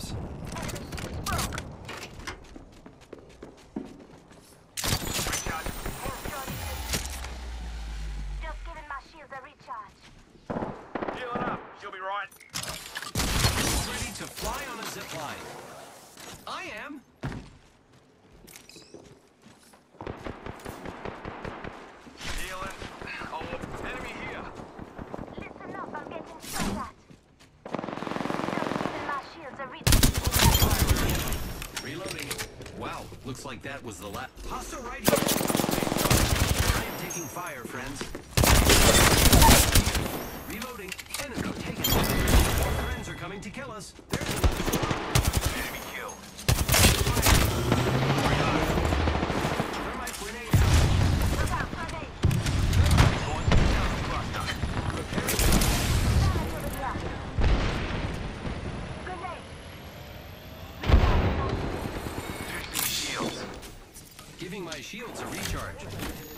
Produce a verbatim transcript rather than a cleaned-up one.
arms. To fly on a zip line. I am. Healing. Oh, enemy here. Listen up, I'm getting shot at. Just giving my shields a reach. Reloading. Wow, looks like that was the last. Hostile right here. I am taking fire, friends. Reloading. Enemy taken. More friends are coming to kill us. There's another squad. Enemy killed. Thermite grenade out. Look out, grenade. Going to the counter cluster. Repairing. Damage over here. Grenade. Fixing shields. Giving my shields a recharge.